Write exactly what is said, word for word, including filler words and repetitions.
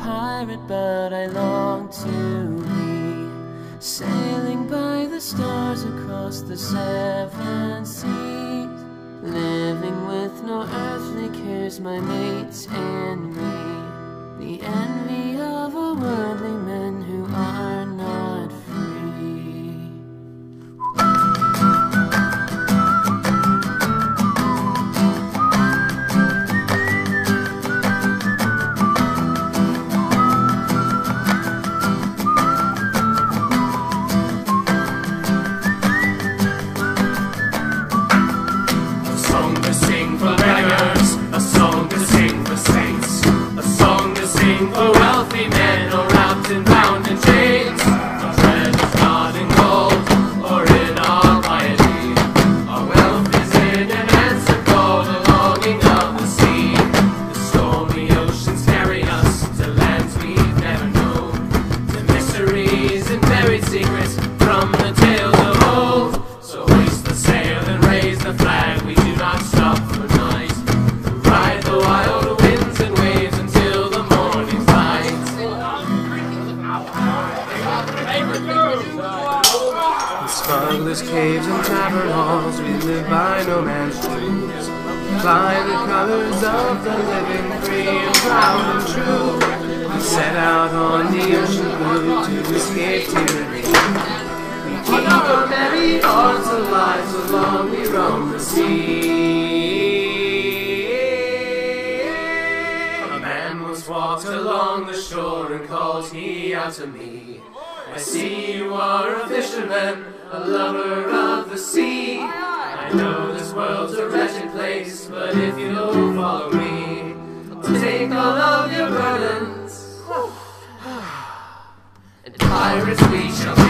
pirate, but I long to be sailing by the stars across the seven seas, living with no earthly cares, my mates and me, the envy of a worldly men who are not free. For wealthy men, or wrapped and bound in chains, our treasures not in gold, or in our piety. Our wealth is in an answer call, the longing of the sea. The stormy oceans carry us to lands we've never known, to mysteries and buried secrets from the tales of old. So hoist the sail and raise the flag, we do not stop for night. Ride the wild winds and waves until the morning. In smugglers' caves and tavern halls, we live by no man's rules. Fly the colors of the living, free and proud and true. We set out on the ocean blue to escape tyranny. We keep our merry hearts alive so long we roam the sea. A man once walked along the shore and called he out to me, I see you are a fisherman, a lover of the sea. I know this world's a wretched place, but if you'll follow me, I'll take all of your burdens, and pirates we shall